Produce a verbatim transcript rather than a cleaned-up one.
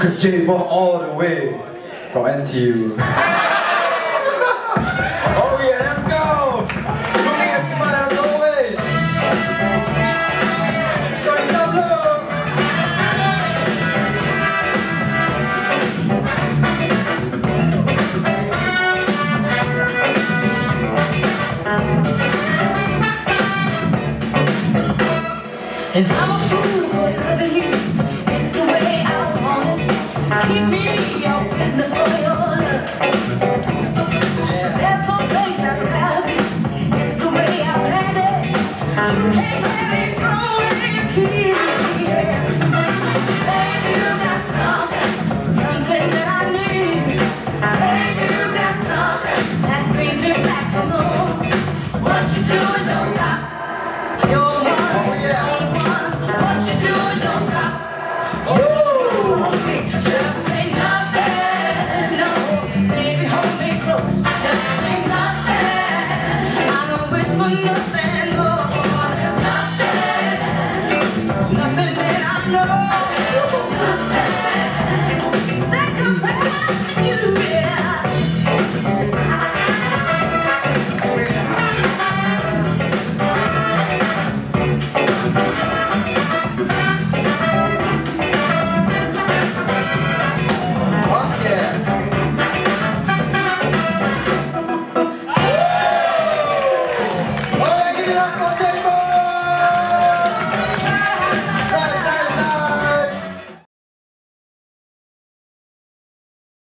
Uncle J Mo all the way from N T U. Oh yeah, let's go! Looking as smile as always. Join some love. If I'm a fool for loving you, it's the way I want it. Keep me your prisoner for your love. There's no place I'd rather be. It's the way I planned it. You can't let me go and you keep me here. Baby, you got something, something that I need. Baby, you got something that brings me back for more. What you doing, don't stop. You're one. Oh yeah. What you doing, don't stop. Ooh, just say nothing, no. Baby, hold me close. Just say nothing. I don't wish for nothing.